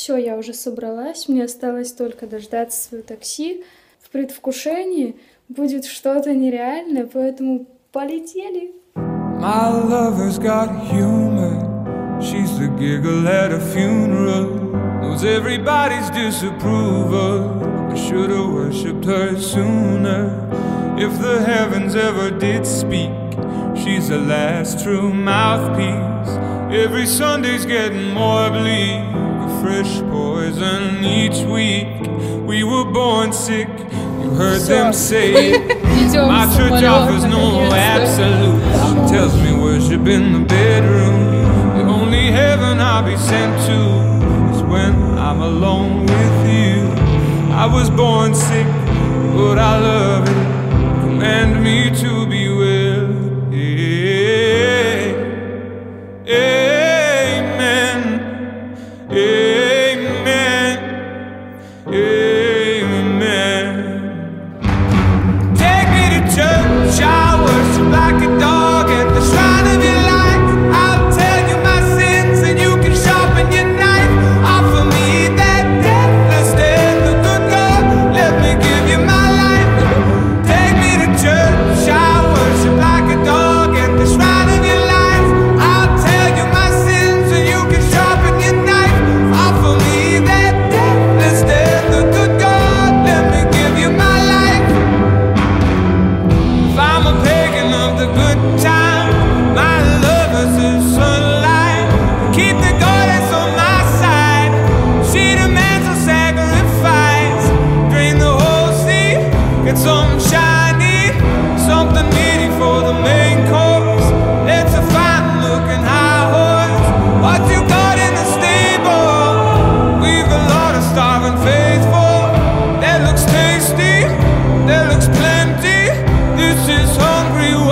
Все, я уже собралась, мне осталось только дождаться своего такси. В предвкушении будет что-то нереальное, поэтому полетели. My lover's got humor. She's the giggle at a funeral. Knows everybody's disapproval. I should've worshipped her sooner. If the heavens ever did speak, she's the last true mouthpiece. Every Sunday's getting more bleak, a fresh poison each week. We were born sick, you heard them say. My church offers no absolutes. She tells me worship in the bedroom. The only heaven I'll be sent to is when I'm alone with you. I was born sick, but I love it. Command me to be well. Amen. Amen. Amen. Take me to church, I worship like a dog at the shrine of your life. I'll tell you my sins and you can sharpen your knife. Offer me that deathless death, the good God, let me give you my life. Take me to church, I worship like a dog at the shrine of your life. I'll tell you my sins and you can sharpen your knife. Offer me that deathless death, the good God, let me give you my life. If I'm a pagan of the good time, my lover's the sunlight. Keep the goddess on my side. She demands a sacrifice. Drain the whole sea, get something shiny, something meaty for the main course. It's a fine-looking high horse. What you got in the stable? We've a lot of starving faithful. That looks tasty, that looks plenty. This is hungry